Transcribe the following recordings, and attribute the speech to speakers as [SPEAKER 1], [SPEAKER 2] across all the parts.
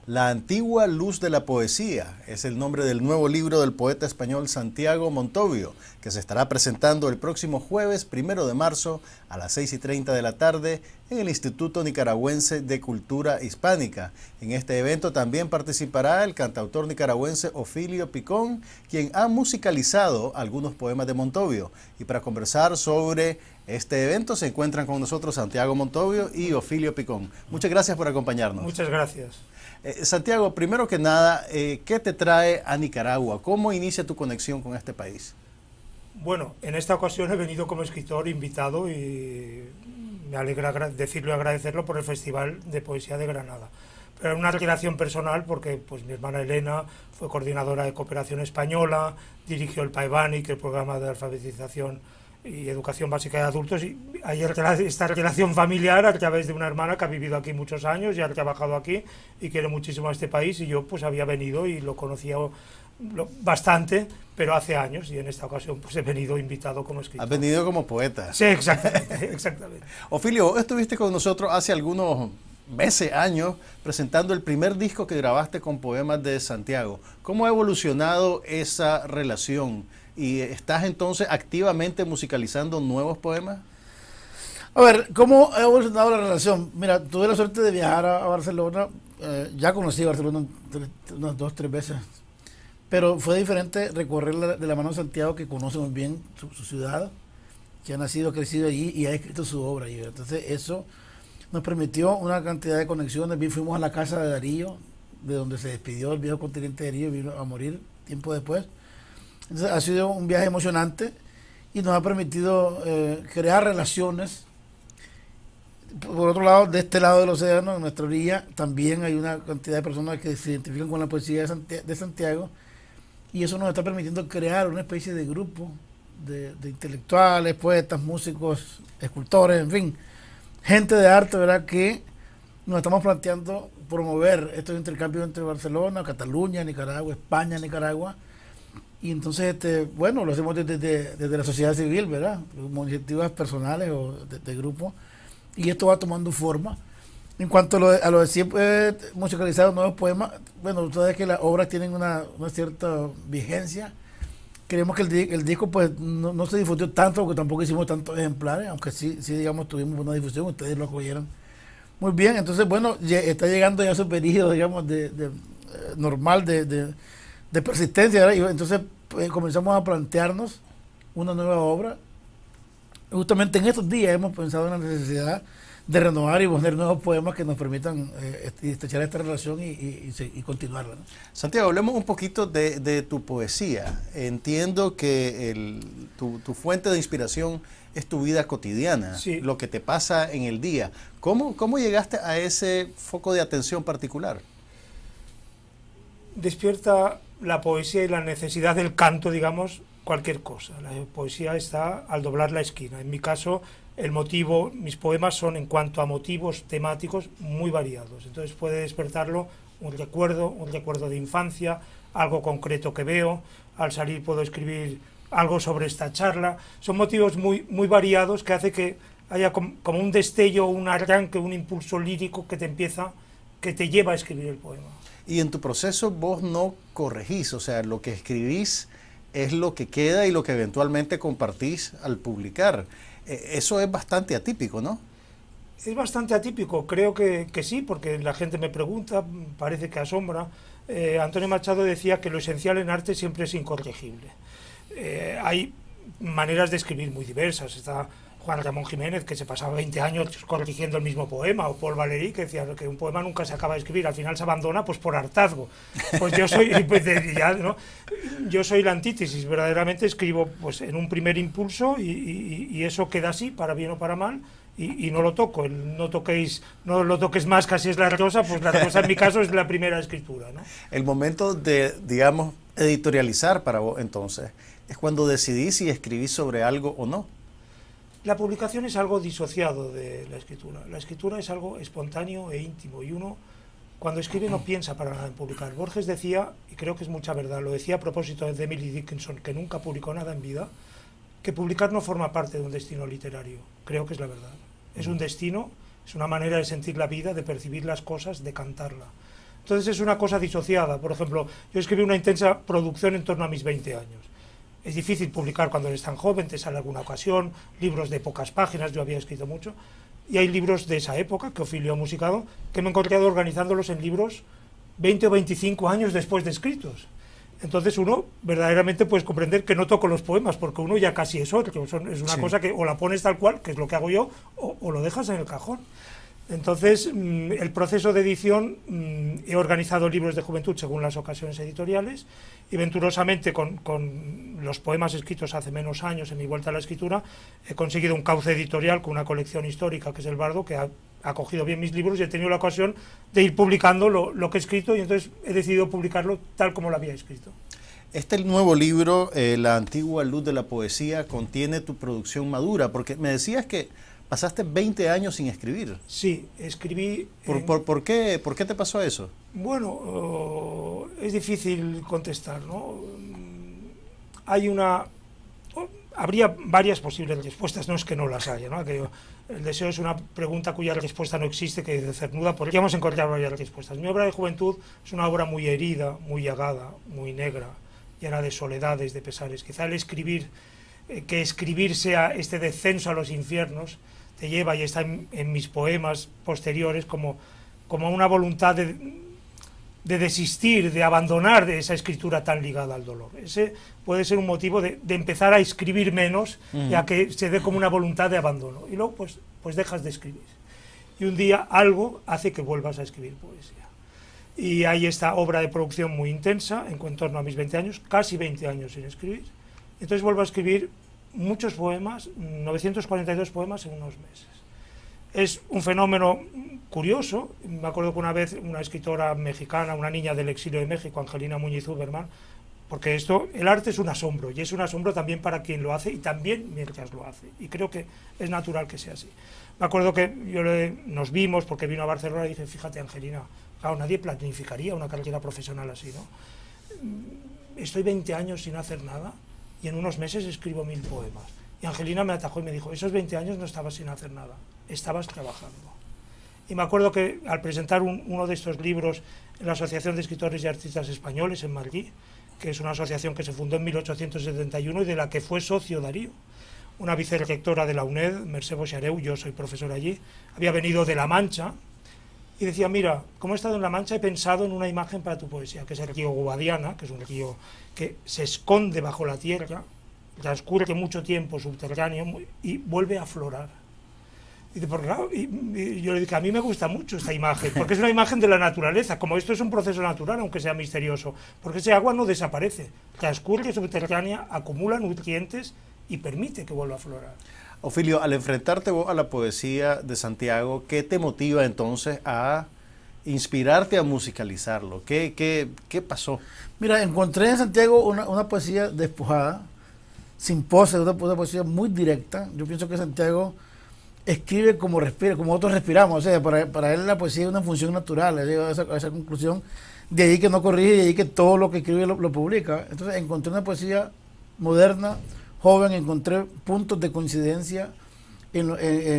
[SPEAKER 1] La antigua luz de la poesía es el nombre del nuevo libro del poeta español Santiago Montovio, que se estará presentando el próximo jueves 1 de marzo a las 6:30 de la tarde en el Instituto Nicaragüense de Cultura Hispánica. En este evento también participará el cantautor nicaragüense Ofelio Picón, quien ha musicalizado algunos poemas de Montovio. Y para conversar sobre este evento se encuentran con nosotros Santiago Montovio y Ofelio Picón. Muchas gracias por acompañarnos.
[SPEAKER 2] Muchas gracias.
[SPEAKER 1] Santiago, primero que nada, ¿qué te trae a Nicaragua? ¿Cómo inicia tu conexión con este país?
[SPEAKER 2] Bueno, en esta ocasión he venido como escritor invitado y me alegra decirlo y agradecerlo por el Festival de Poesía de Granada. Pero una relación personal porque pues, mi hermana Elena fue coordinadora de Cooperación Española, dirigió el PAEBANIC, el programa de alfabetización y educación básica de adultos, y hay esta relación familiar a través de una hermana que ha vivido aquí muchos años y ha trabajado aquí y quiere muchísimo a este país, y yo pues había venido y lo conocía bastante, pero hace años, y en esta ocasión pues he venido invitado como escritor.
[SPEAKER 1] Has venido como poeta.
[SPEAKER 2] Sí, exactamente, exactamente.
[SPEAKER 1] Ofelio, estuviste con nosotros hace algunos meses, años, presentando el primer disco que grabaste con poemas de Santiago. ¿Cómo ha evolucionado esa relación? ¿Y estás entonces activamente musicalizando nuevos poemas?
[SPEAKER 3] A ver, ¿cómo ha evolucionado la relación? Mira, tuve la suerte de viajar a Barcelona, ya conocí Barcelona unas 2 o 3 veces, pero fue diferente recorrer de la mano de Santiago, que conoce muy bien su ciudad, que ha nacido, crecido allí y ha escrito su obra allí. Entonces eso nos permitió una cantidad de conexiones. Fuimos a la casa de Darío, de donde se despidió el viejo continente de Darío, vino a morir tiempo después. Entonces ha sido un viaje emocionante y nos ha permitido crear relaciones. Por otro lado, de este lado del océano, en nuestra orilla, también hay una cantidad de personas que se identifican con la poesía de Santiago, y eso nos está permitiendo crear una especie de grupo de intelectuales, poetas, músicos, escultores, en fin, gente de arte, ¿verdad?, que nos estamos planteando promover estos intercambios entre Barcelona, Cataluña, Nicaragua, España, Nicaragua. Y entonces, bueno, lo hacemos desde la sociedad civil, ¿verdad?, como iniciativas personales o de grupo, y esto va tomando forma. En cuanto a lo de siempre musicalizar nuevos poemas, bueno, ustedes que las obras tienen una cierta vigencia. Creemos que el disco pues no se difundió tanto, porque tampoco hicimos tantos ejemplares, aunque sí digamos, tuvimos buena difusión, ustedes lo acogieron muy bien. Entonces, bueno, está llegando ya su periodo, digamos, normal de persistencia, ¿verdad? Y entonces pues, comenzamos a plantearnos una nueva obra. Justamente en estos días hemos pensado en la necesidad de renovar y poner nuevos poemas que nos permitan estrechar esta relación y continuarla, ¿no?
[SPEAKER 1] Santiago, hablemos un poquito de tu poesía. Entiendo que tu fuente de inspiración es tu vida cotidiana, sí, lo que te pasa en el día. ¿Cómo llegaste a ese foco de atención particular?
[SPEAKER 2] Despierta la poesía y la necesidad del canto, digamos, cualquier cosa. La poesía está al doblar la esquina. En mi caso, mis poemas son, en cuanto a motivos temáticos, muy variados. Entonces puede despertarlo un recuerdo de infancia, algo concreto que veo. Al salir puedo escribir algo sobre esta charla. Son motivos muy variados, que hace que haya como un destello, un arranque, un impulso lírico que te lleva a escribir el poema.
[SPEAKER 1] Y en tu proceso vos no corregís, o sea, lo que escribís es lo que queda y lo que eventualmente compartís al publicar. Eso es bastante atípico, ¿no?
[SPEAKER 2] Es bastante atípico, creo que sí, porque la gente me pregunta, parece que asombra. Antonio Machado decía que lo esencial en arte siempre es incorregible. Hay maneras de escribir muy diversas. Está Juan Ramón Jiménez, que se pasaba 20 años corrigiendo el mismo poema, o Paul Valéry, que decía que un poema nunca se acaba de escribir, al final se abandona pues por hartazgo. Pues yo soy ¿no? Yo soy la antítesis, verdaderamente escribo pues en un primer impulso y eso queda así, para bien o para mal, y no lo toco. No lo toques más, casi es la rosa, pues la rosa en mi caso es la primera escritura, ¿no?
[SPEAKER 1] El momento de, digamos, editorializar para vos entonces es cuando decidís si escribís sobre algo o no.
[SPEAKER 2] La publicación es algo disociado de la escritura. La escritura es algo espontáneo e íntimo, y uno cuando escribe no piensa para nada en publicar. Borges decía, y creo que es mucha verdad, lo decía a propósito de Emily Dickinson, que nunca publicó nada en vida, que publicar no forma parte de un destino literario. Creo que es la verdad. Es un destino, es una manera de sentir la vida, de percibir las cosas, de cantarla. Entonces es una cosa disociada. Por ejemplo, yo escribí una intensa producción en torno a mis 20 años. Es difícil publicar cuando eres tan joven, te sale alguna ocasión, libros de pocas páginas, yo había escrito mucho, y hay libros de esa época, que Ophilio ha musicado, que me he encontrado organizándolos en libros 20 o 25 años después de escritos. Entonces uno verdaderamente puedes comprender que no toco los poemas, porque uno ya casi es otro, es una cosa que o la pones tal cual, que es lo que hago yo, o lo dejas en el cajón. Entonces, el proceso de edición, he organizado libros de juventud según las ocasiones editoriales, y venturosamente con los poemas escritos hace menos años, en mi vuelta a la escritura, he conseguido un cauce editorial con una colección histórica que es El Bardo, que ha acogido bien mis libros, y he tenido la ocasión de ir publicando lo que he escrito, y entonces he decidido publicarlo tal como lo había escrito.
[SPEAKER 1] Este nuevo libro, La antigua luz de la poesía, contiene tu producción madura, porque me decías que pasaste 20 años sin escribir.
[SPEAKER 2] Sí, escribí...
[SPEAKER 1] ¿Por qué te pasó eso?
[SPEAKER 2] Bueno, es difícil contestar, ¿no? Habría varias posibles respuestas, no es que no las haya, ¿no? El deseo es una pregunta cuya respuesta no existe, que de cernuda podríamos encontrar varias respuestas. Mi obra de juventud es una obra muy herida, muy llagada, muy negra, llena de soledades, de pesares. Quizá el escribir, que escribir sea este descenso a los infiernos, te lleva, y está en mis poemas posteriores, como una voluntad de desistir, de abandonar de esa escritura tan ligada al dolor. Ese puede ser un motivo de empezar a escribir menos, ya que se dé como una voluntad de abandono. Y luego pues dejas de escribir. Y un día algo hace que vuelvas a escribir poesía. Y hay esta obra de producción muy intensa, en torno a mis 20 años, casi 20 años sin escribir. Entonces vuelvo a escribir muchos poemas, 942 poemas en unos meses. Es un fenómeno curioso. Me acuerdo que una vez una escritora mexicana, una niña del exilio de México, Angelina Muñiz Uberman, porque el arte es un asombro, y es un asombro también para quien lo hace y también mientras lo hace, y creo que es natural que sea así. Me acuerdo que nos vimos porque vino a Barcelona y dije, fíjate, Angelina, claro, nadie planificaría una carrera profesional así, ¿no? Estoy 20 años sin hacer nada y en unos meses escribo 1000 poemas. Y Angelina me atajó y me dijo, esos 20 años no estabas sin hacer nada, estabas trabajando. Y me acuerdo que al presentar uno de estos libros en la Asociación de Escritores y Artistas Españoles en Madrid, que es una asociación que se fundó en 1871 y de la que fue socio Darío, una vicerrectora de la UNED, Mercè Boixareu, yo soy profesor allí, había venido de La Mancha, y decía, mira, como he estado en La Mancha he pensado en una imagen para tu poesía, que es el río Guadiana, que es un río que se esconde bajo la tierra, transcurre mucho tiempo subterráneo y vuelve a aflorar. Y yo le dije, a mí me gusta mucho esta imagen, porque es una imagen de la naturaleza, como esto es un proceso natural, aunque sea misterioso, porque ese agua no desaparece, transcurre subterránea, acumula nutrientes y permite que vuelva a aflorar.
[SPEAKER 1] Ophilio, al enfrentarte vos a la poesía de Santiago, ¿qué te motiva entonces a inspirarte a musicalizarlo? ¿Qué pasó?
[SPEAKER 3] Mira, encontré en Santiago una poesía despojada, sin pose, una poesía muy directa. Yo pienso que Santiago escribe como respira, como nosotros respiramos. O sea, para él la poesía es una función natural. Él llegó a esa conclusión. De ahí que no corrige, de ahí que todo lo que escribe lo publica. Entonces encontré una poesía moderna, joven, encontré puntos de coincidencia en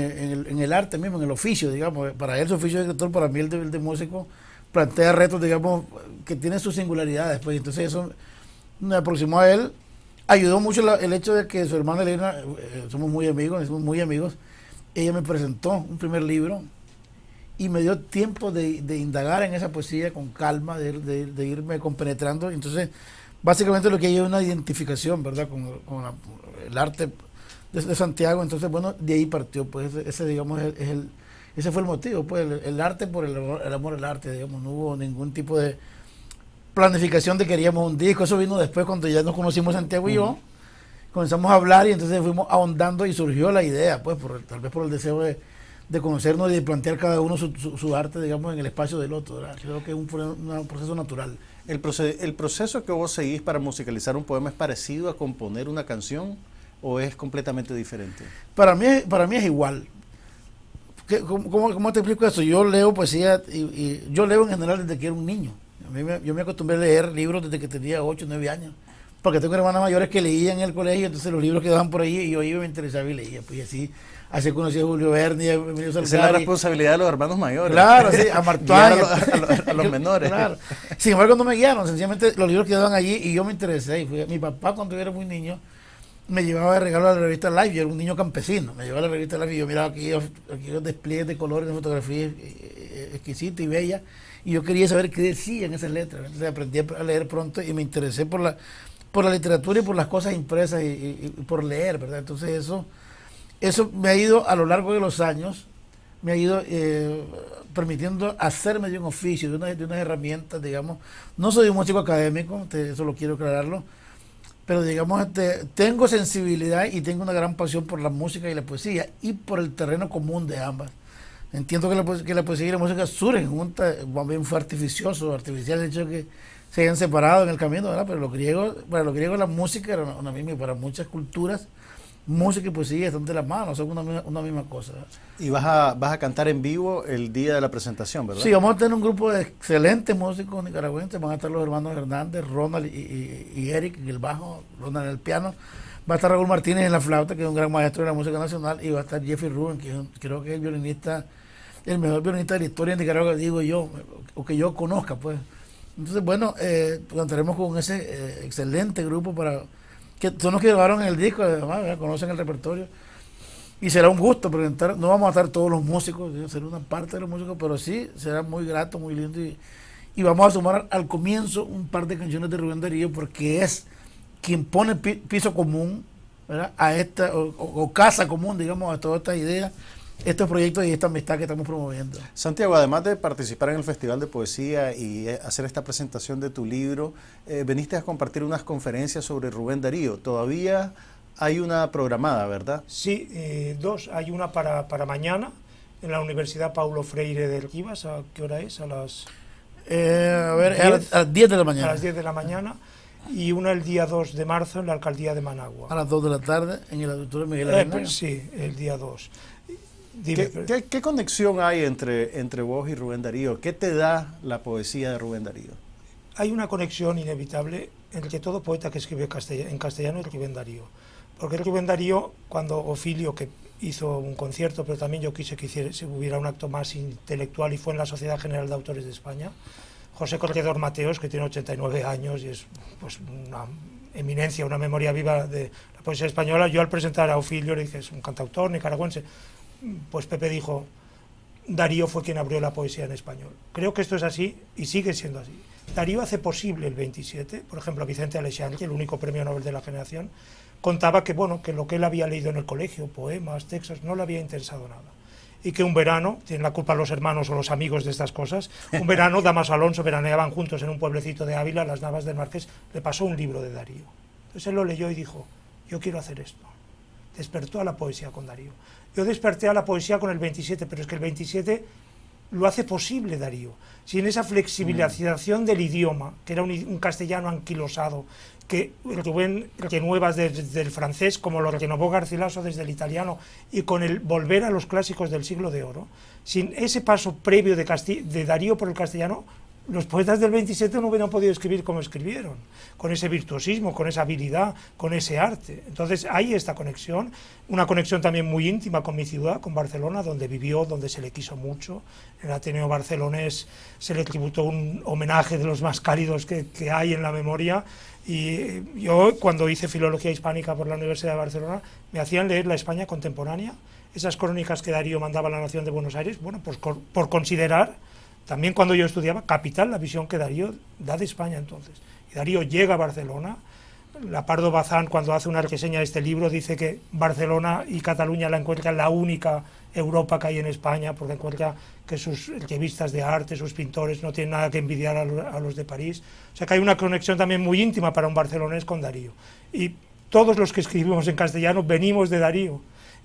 [SPEAKER 3] el arte mismo, en el oficio, digamos. Para él su oficio de escritor, para mí el de músico, plantea retos, digamos, que tienen sus singularidades. Pues entonces eso me aproximó a él. Ayudó mucho el hecho de que su hermana Elena, somos muy amigos, ella me presentó un primer libro y me dio tiempo de indagar en esa poesía con calma, de irme compenetrando. Entonces, básicamente lo que hay es una identificación, ¿verdad?, con el arte de Santiago. Entonces, bueno, de ahí partió, pues ese digamos, ese fue el motivo, pues el arte por el amor al arte, digamos. No hubo ningún tipo de planificación de queríamos un disco. Eso vino después, cuando ya nos conocimos Santiago y yo, comenzamos a hablar y entonces fuimos ahondando y surgió la idea, pues tal vez por el deseo de conocernos y de plantear cada uno su arte, digamos, en el espacio del otro, ¿verdad? Creo que es un proceso natural.
[SPEAKER 1] ¿El proceso que vos seguís para musicalizar un poema es parecido a componer una canción o es completamente diferente?
[SPEAKER 3] Para mí es igual. ¿Cómo te explico eso? Yo leo poesía y yo leo en general desde que era un niño. Yo me acostumbré a leer libros desde que tenía 8 o 9 años. porque tengo hermanas mayores que leían en el colegio, entonces los libros quedaban por ahí y yo iba y me interesaba y leía, pues y así conocí a Julio Verne, a Emilio Salgari.
[SPEAKER 1] Esa es la responsabilidad de los hermanos mayores.
[SPEAKER 3] Claro, sí, a Martuán.
[SPEAKER 1] a los menores.
[SPEAKER 3] Claro. Sin embargo, no me guiaron, sencillamente los libros quedaban allí y yo me interesé. Mi papá, cuando yo era muy niño, me llevaba de regalo a la revista Life. Yo era un niño campesino, me llevaba a la revista Life y yo miraba aquí los despliegues de colores de fotografías exquisitas y bellas, y yo quería saber qué decían esas letras. Entonces aprendí a leer pronto y me interesé por la literatura y por las cosas impresas y por leer, ¿verdad? Entonces eso me ha ido a lo largo de los años, me ha ido permitiendo hacerme de un oficio, de unas herramientas, digamos. No soy un músico académico, eso lo quiero aclararlo, pero digamos, tengo sensibilidad y tengo una gran pasión por la música y la poesía y por el terreno común de ambas. Entiendo que la poesía y la música surgen juntas, también fue artificial el hecho de que se hayan separado en el camino, ¿verdad? Pero para los griegos la música era una misma, y para muchas culturas música y poesía están de las manos, son una misma cosa, ¿verdad?
[SPEAKER 1] Y vas a cantar en vivo el día de la presentación, ¿verdad?
[SPEAKER 3] Sí, vamos a tener un grupo de excelentes músicos nicaragüenses, van a estar los hermanos Hernández, Ronald y Eric en el bajo, Ronald en el piano, va a estar Raúl Martínez en la flauta, que es un gran maestro de la música nacional, y va a estar Jeffrey Rubin, que creo que es el mejor violinista de la historia de Nicaragua, digo yo, o que yo conozca, pues. Entonces, bueno, cantaremos con ese excelente grupo que son los que grabaron en el disco, además, ¿verdad? Conocen el repertorio. Y será un gusto presentar, no vamos a estar todos los músicos, será una parte de los músicos, pero sí, será muy grato, muy lindo. Y vamos a sumar al comienzo un par de canciones de Rubén Darío, porque es quien pone piso común, ¿verdad? A esta, o casa común, digamos, a todas estas ideas, estos proyectos y esta amistad que estamos promoviendo.
[SPEAKER 1] Santiago, además de participar en el Festival de Poesía y hacer esta presentación de tu libro, veniste a compartir unas conferencias sobre Rubén Darío. Todavía hay una programada, ¿verdad?
[SPEAKER 2] Sí, dos. Hay una para mañana en la Universidad Paulo Freire de Rivas. ¿A qué hora es? A las...
[SPEAKER 3] a las 10 de la mañana.
[SPEAKER 2] A las 10 de la mañana. Y una el día 2 de marzo en la Alcaldía de Managua.
[SPEAKER 3] A las 2 de la tarde en el Auditorio Miguel Arenas.
[SPEAKER 2] Sí, el día 2.
[SPEAKER 1] Dime, ¿Qué conexión hay entre vos y Rubén Darío? ¿Qué te da la poesía de Rubén Darío?
[SPEAKER 2] Hay una conexión inevitable entre todo poeta que escribe en castellano y Rubén Darío. Porque Rubén Darío, cuando Ophilio, que hizo un concierto, pero también yo quise que hubiera un acto más intelectual, y fue en la Sociedad General de Autores de España, José Corredor Mateos, que tiene 89 años y es pues una eminencia, una memoria viva de la poesía española, yo al presentar a Ophilio le dije, es un cantautor nicaragüense. Pues Pepe dijo, Darío fue quien abrió la poesía en español. Creo que esto es así y sigue siendo así. Darío hace posible el 27, por ejemplo, Vicente Aleixandre, el único premio Nobel de la generación, contaba que, bueno, que lo que él había leído en el colegio, poemas, textos, no le había interesado nada. Y que un verano, tienen la culpa los hermanos o los amigos de estas cosas, un verano Damaso Alonso veraneaban juntos en un pueblecito de Ávila, Las Navas del Marqués, le pasó un libro de Darío. Entonces él lo leyó y dijo, yo quiero hacer esto. Despertó a la poesía con Darío. Yo desperté a la poesía con el 27, pero es que el 27 lo hace posible Darío. Sin esa flexibilización del idioma, que era un castellano anquilosado, que Rubén renuevas desde el francés, como lo renovó Garcilaso desde el italiano, y con el volver a los clásicos del siglo de oro, sin ese paso previo de Darío por el castellano, los poetas del 27 no hubieran podido escribir como escribieron, con ese virtuosismo, con esa habilidad, con ese arte. Entonces hay esta conexión, una conexión también muy íntima con mi ciudad, con Barcelona, donde vivió, donde se le quiso mucho. En el Ateneo barcelonés se le tributó un homenaje de los más cálidos que hay en la memoria. Y yo, cuando hice Filología Hispánica por la Universidad de Barcelona, me hacían leer la España contemporánea, esas crónicas que Darío mandaba a la Nación de Buenos Aires, bueno, pues por considerar, también cuando yo estudiaba, capital la visión que Darío da de España entonces. Y Darío llega a Barcelona. La Pardo Bazán, cuando hace una reseña de este libro, dice que Barcelona y Cataluña la encuentran la única Europa que hay en España, porque encuentra que sus revistas de arte, sus pintores, no tienen nada que envidiar a los de París. O sea que hay una conexión también muy íntima para un barcelonés con Darío. Y todos los que escribimos en castellano venimos de Darío.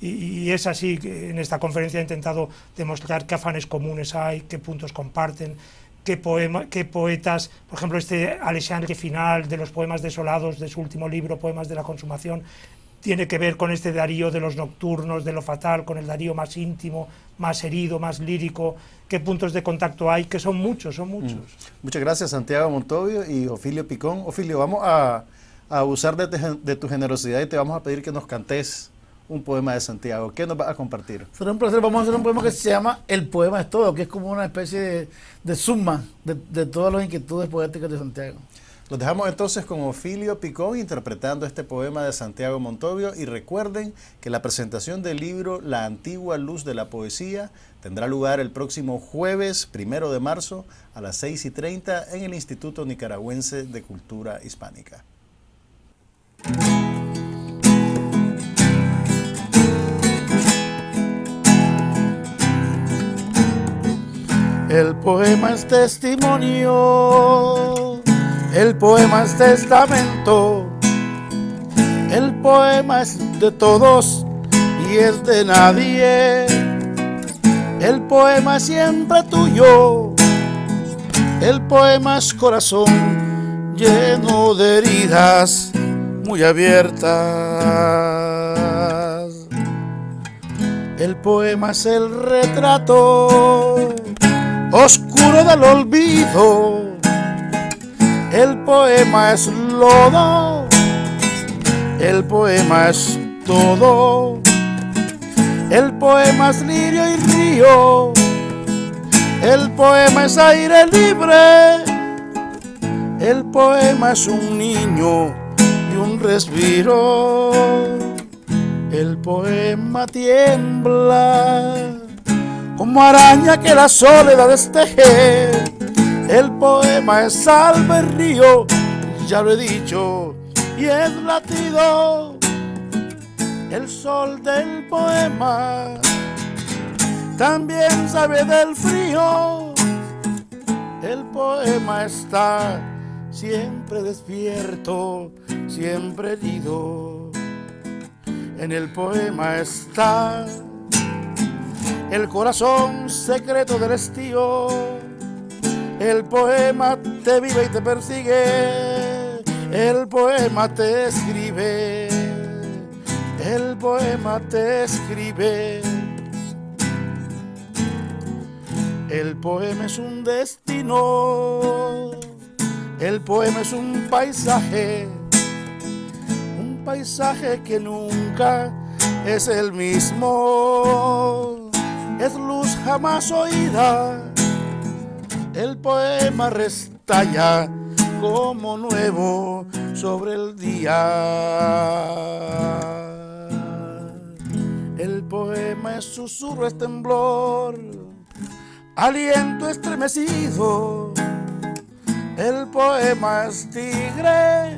[SPEAKER 2] Y es así que en esta conferencia he intentado demostrar qué afanes comunes hay, qué puntos comparten, qué poetas, por ejemplo, Alexandre Final, de los poemas desolados, de su último libro, Poemas de la Consumación, tiene que ver con este Darío de los nocturnos, de lo fatal, con el Darío más íntimo, más herido, más lírico, qué puntos de contacto hay, que son muchos, son muchos.
[SPEAKER 1] Muchas gracias, Santiago Montovio y Ophilio Picón. Ophilio, vamos a a abusar de tu generosidad y te vamos a pedir que nos cantes un poema de Santiago. ¿Qué nos vas a compartir?
[SPEAKER 3] Será un placer. Vamos a hacer un poema que se llama El poema es todo, que es como una especie de suma de todas las inquietudes poéticas de Santiago.
[SPEAKER 1] Los dejamos entonces con Ofelio Picón interpretando este poema de Santiago Montovio, y recuerden que la presentación del libro La antigua luz de la poesía tendrá lugar el próximo jueves 1 de marzo a las 6:30 en el Instituto Nicaragüense de Cultura Hispánica.
[SPEAKER 3] El poema es testimonio, el poema es testamento, el poema es de todos y es de nadie. El poema es siempre tuyo, el poema es corazón lleno de heridas muy abiertas. El poema es el retrato oscuro del olvido. El poema es lodo, el poema es todo. El poema es lirio y río, el poema es aire libre. El poema es un niño y un respiro. El poema tiembla como araña que la soledad desteje. El poema es alma y río, ya lo he dicho, y es latido. El sol del poema también sabe del frío. El poema está siempre despierto, siempre herido. En el poema está el corazón secreto del estío. El poema te vive y te persigue. El poema te escribe. El poema te escribe. El poema es un destino. El poema es un paisaje que nunca es el mismo. Es luz jamás oída. El poema restalla como nuevo sobre el día. El poema es susurro, es temblor, aliento estremecido. El poema es tigre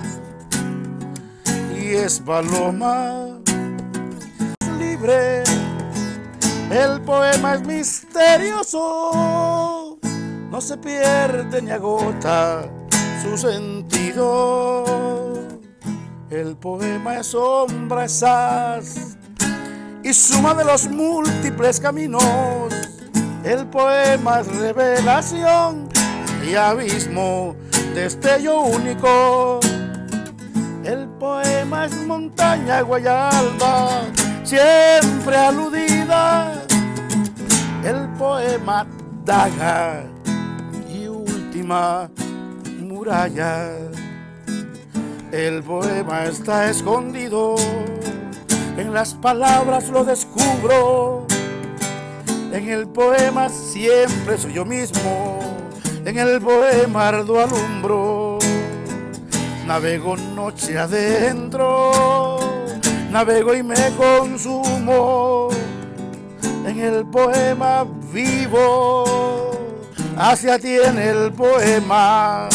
[SPEAKER 3] y es paloma libre. El poema es misterioso, no se pierde ni agota su sentido. El poema es sombra, es haz y suma de los múltiples caminos. El poema es revelación y abismo, destello único. El poema es montaña, Guayalba, siempre aludida. El poema daga y última muralla. El poema está escondido, en las palabras lo descubro. En el poema siempre soy yo mismo, en el poema ardo alumbro. Navego noche adentro, navego y me consumo. En el poema vivo, hacia ti en el poema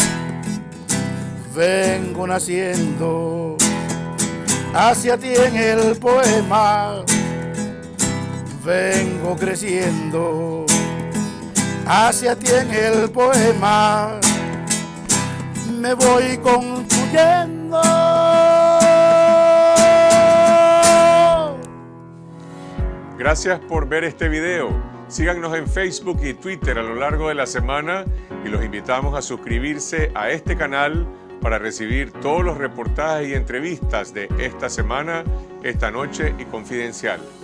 [SPEAKER 3] vengo naciendo. Hacia ti en el poema vengo creciendo. Hacia ti en el poema me voy construyendo.
[SPEAKER 4] Gracias por ver este video. Síganos en Facebook y Twitter a lo largo de la semana y los invitamos a suscribirse a este canal para recibir todos los reportajes y entrevistas de esta semana, esta noche y Confidencial.